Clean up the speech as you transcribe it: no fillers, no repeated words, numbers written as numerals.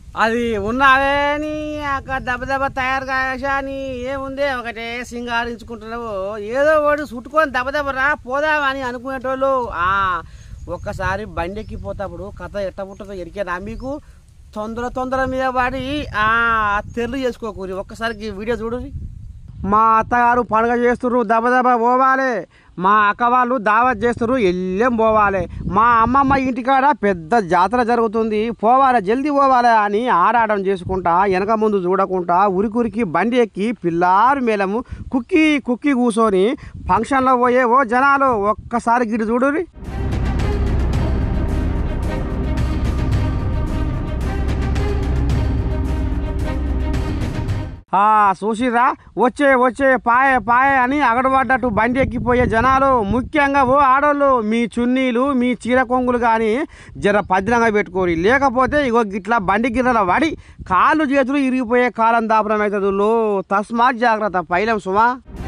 అది ఉన్నదే నీ దెబ్బ దెబ్బ తయారు కాని ఏముంది ఒకటే సింగారించుకుంటున్నావు ఏదో వాడు చుట్టుకొని దెబ్బ దెబ్బరా పోదామని అనుకునేటోళ్ళు ఒక్కసారి బండి ఎక్కిపోతాప్పుడు కథ ఎట్ట పుట్టదో ఎరికేనా మీకు తొందర మీద పడి తెల్లు చేసుకోకూరి ఒక్కసారికి వీడియో చూడురి మా అత్తగారు పండుగ చేస్తుర్రు దెబ్బ దెబ్బ పోవాలి మా అక్క వాళ్ళు దావత్ చేస్తుర్రు ఎల్లెం పోవాలి మా అమ్మమ్మ ఇంటికాడ పెద్ద జాతర జరుగుతుంది పోవాలి జల్దీ పోవాలి అని ఆరాటం చేసుకుంటా వెనక ముందు చూడకుండా ఉరికి బండి ఎక్కి పిల్లారు మేళము కుక్కి కూర్చొని ఫంక్షన్లో పోయే ఓ జనాలు ఒక్కసారి గిడి చూడురి చూసిరా వచ్చే పాయే అని అగడబడ్డట్టు బండి ఎక్కిపోయే జనాలు ముఖ్యంగా ఓ ఆడోళ్ళు మీ చున్నీలు మీ చీర కొంగులు కానీ జర పద్రంగా పెట్టుకోరి లేకపోతే ఇగో గిట్లా బండి గిర్రల పడి కాళ్ళు చేతులు ఇరిగిపోయే కాలం దాపరం అవుతుంది తస్మాత్ జాగ్రత్త పైలం సుమా